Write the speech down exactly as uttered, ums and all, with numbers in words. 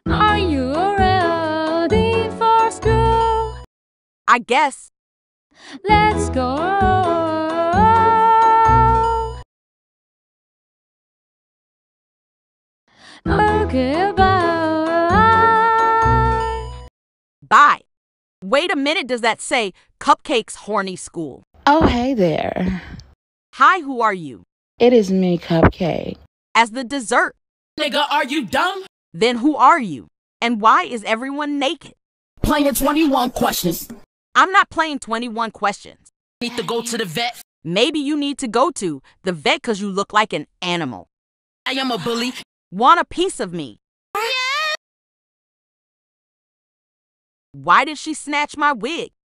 Are you ready for school? I guess. Let's go. Okay, bye. Bye. Wait a minute, does that say Cupcake's horny school? Oh, hey there. Hi, who are you? It is me, Cupcake. As the dessert. Nigga, are you dumb? Then who are you? And why is everyone naked? Playing twenty-one questions. I'm not playing twenty-one questions. Need to go to the vet. Maybe you need to go to the vet because you look like an animal. I am a bully. Want a piece of me? Why did she snatch my wig?